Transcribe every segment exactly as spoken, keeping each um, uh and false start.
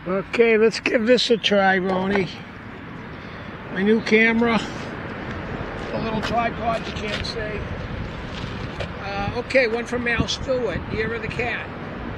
Okay, let's give this a try, Ronnie. My new camera. A little tripod, you can't say. Uh, okay, one from Mal Stewart, Year of the Cat.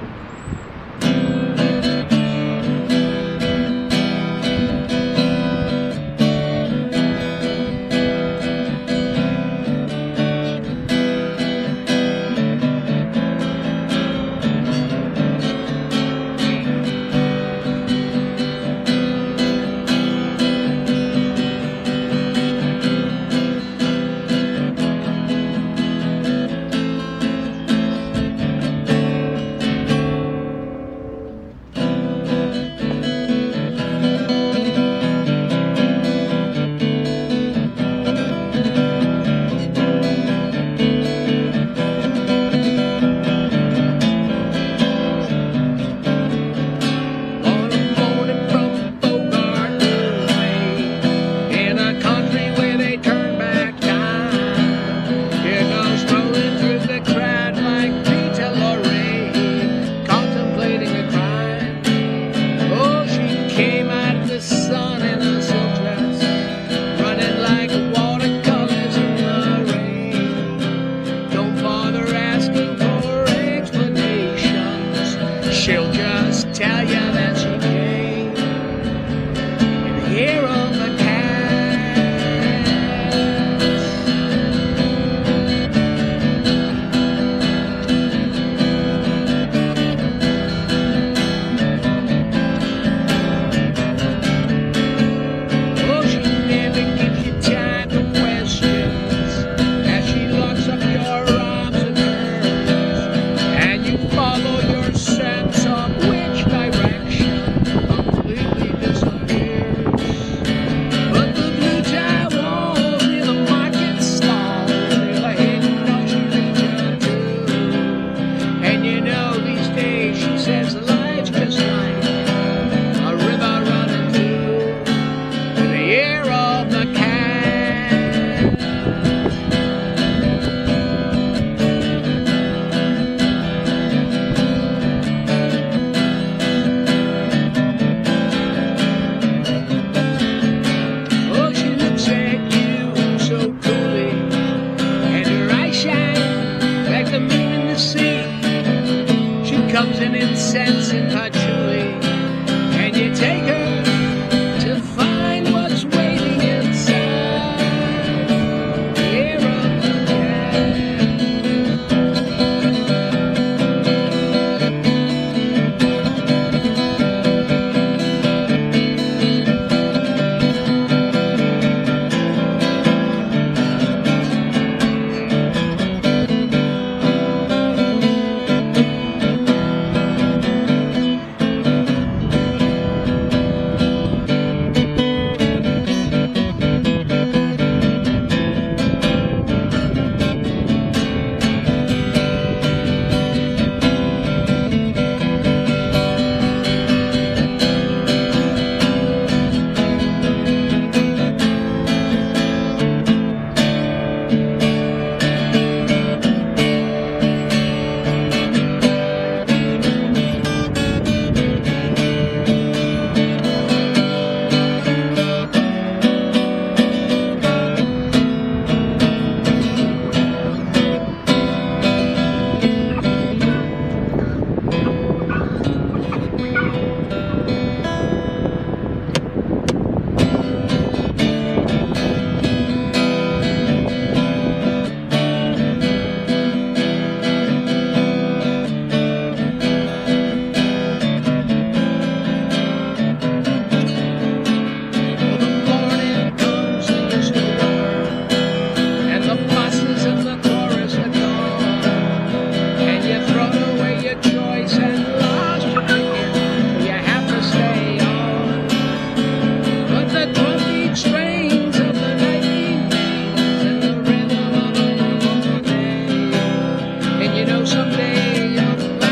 She'll just tell you that she came in the year of the Oh, she never gives you time for questions as she locks up your arms and curves, and you follow your sense of which direction completely disappears. But the blue tie walls near the market stalls feel a hidden note she reaches to. And you know these days she says life's just like a river running through the year of the cat. Oh, she looks at you so coolly, and her eyes shine like the moon in the sea. She comes in incense and patchouli, and you take her to find what's waiting inside the year of the cat.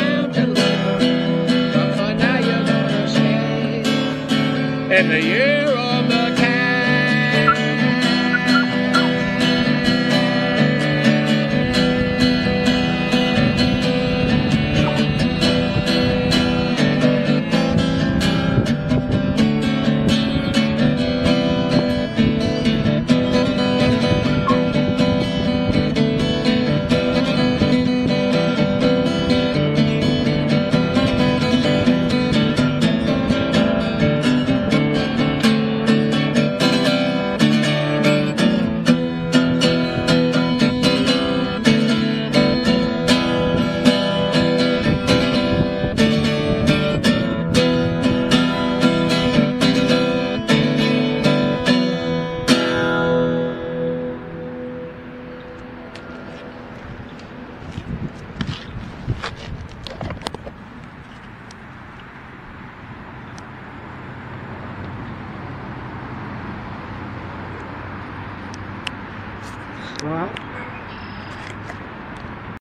In the year